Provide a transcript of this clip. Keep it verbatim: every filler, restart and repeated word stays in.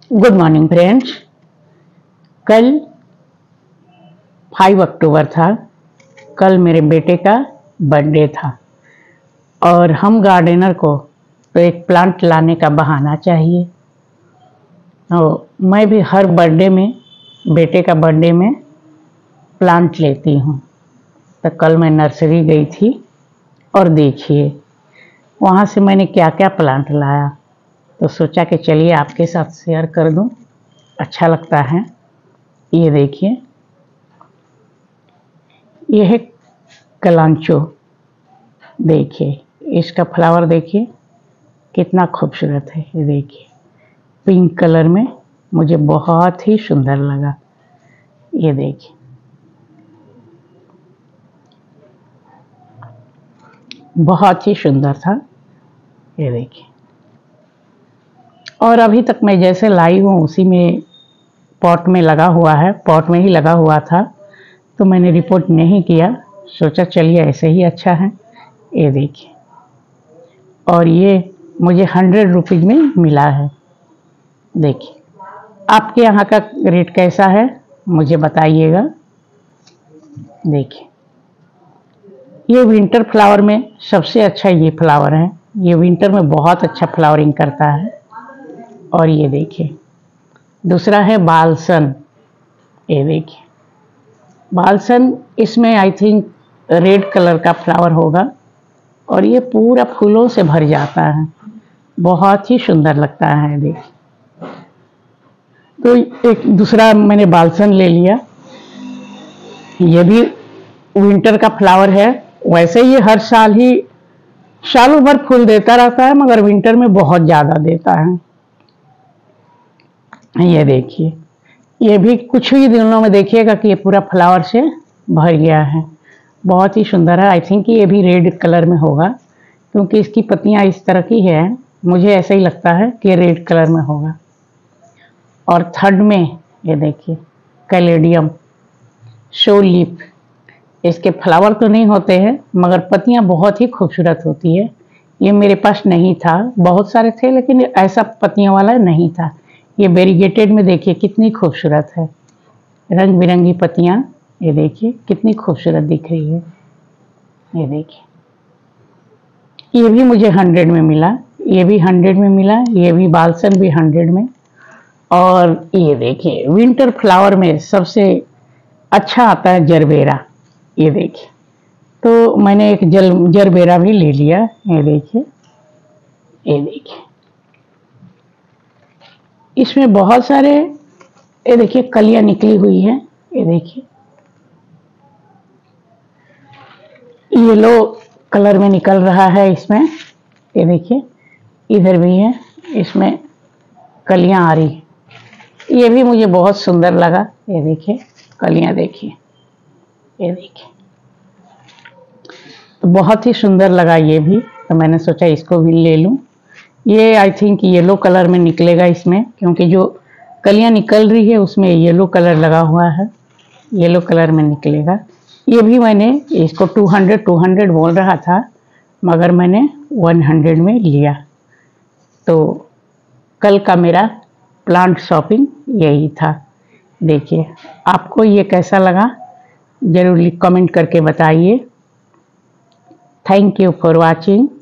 Good morning friends. कल पाँच अक्टूबर था। कल मेरे बेटे का बर्थडे था और हम गार्डनर को तो एक प्लांट लाने का बहाना चाहिए। तो मैं भी हर बर्थडे में, बेटे का बर्थडे में प्लांट लेती हूँ। तो कल मैं नर्सरी गई थी और देखिए वहाँ से मैंने क्या क्या प्लांट लाया। तो सोचा कि चलिए आपके साथ शेयर कर दूं, अच्छा लगता है। ये देखिए, ये है कलांचो। देखिए इसका फ्लावर, देखिए कितना खूबसूरत है। ये देखिए पिंक कलर में, मुझे बहुत ही सुंदर लगा। ये देखिए बहुत ही सुंदर था। ये देखिए, और अभी तक मैं जैसे लाई हूँ उसी में पॉट में लगा हुआ है, पॉट में ही लगा हुआ था। तो मैंने रिपोर्ट नहीं किया, सोचा चलिए ऐसे ही अच्छा है। ये देखिए, और ये मुझे हंड्रेड रुपीज में मिला है। देखिए आपके यहाँ का रेट कैसा है मुझे बताइएगा। देखिए ये विंटर फ्लावर में सबसे अच्छा ये फ्लावर है। ये विंटर में बहुत अच्छा फ्लावरिंग करता है। और ये देखिए दूसरा है बालसन। ये देखिए बालसन, इसमें आई थिंक रेड कलर का फ्लावर होगा और ये पूरा फूलों से भर जाता है, बहुत ही सुंदर लगता है। देखिए तो एक दूसरा मैंने बालसन ले लिया। ये भी विंटर का फ्लावर है। वैसे ये हर साल ही सालों भर फूल देता रहता है, मगर विंटर में बहुत ज़्यादा देता है। ये देखिए, ये भी कुछ ही दिनों में देखिएगा कि ये पूरा फ्लावर से भर गया है, बहुत ही सुंदर है। आई थिंक ये भी रेड कलर में होगा क्योंकि इसकी पत्तियां इस तरह की है। मुझे ऐसा ही लगता है कि रेड कलर में होगा। और थर्ड में ये देखिए कैलेडियम शो लीफ। इसके फ्लावर तो नहीं होते हैं मगर पत्तियां बहुत ही खूबसूरत होती है। ये मेरे पास नहीं था, बहुत सारे थे लेकिन ऐसा पत्तियों वाला नहीं था। ये वेरीगेटेड में देखिए कितनी खूबसूरत है, रंग बिरंगी पत्तियां। ये देखिए कितनी खूबसूरत दिख रही है। ये देखिए ये भी मुझे हंड्रेड में मिला, ये भी हंड्रेड में मिला, ये भी बालसन भी हंड्रेड में। और ये देखिए विंटर फ्लावर में सबसे अच्छा आता है जरबेरा। ये देखिए, तो मैंने एक जल जरबेरा भी ले लिया। ये देखिए, ये देखिए इसमें बहुत सारे, ये देखिए कलियां निकली हुई हैं। ये देखिए येलो कलर में निकल रहा है इसमें। ये देखिए इधर भी है, इसमें कलियां आ रही है। ये भी मुझे बहुत सुंदर लगा। ये देखिए कलियां, देखिए ये देखिए, तो बहुत ही सुंदर लगा ये भी। तो मैंने सोचा इसको भी ले लूं। ये आई थिंक येलो कलर में निकलेगा इसमें, क्योंकि जो कलियां निकल रही है उसमें येलो कलर लगा हुआ है, येलो कलर में निकलेगा। ये भी मैंने इसको टू हंड्रेड टू हंड्रेड बोल रहा था मगर मैंने वन हंड्रेड में लिया। तो कल का मेरा प्लांट शॉपिंग यही था। देखिए आपको ये कैसा लगा जरूर कमेंट करके बताइए। Thank you for watching.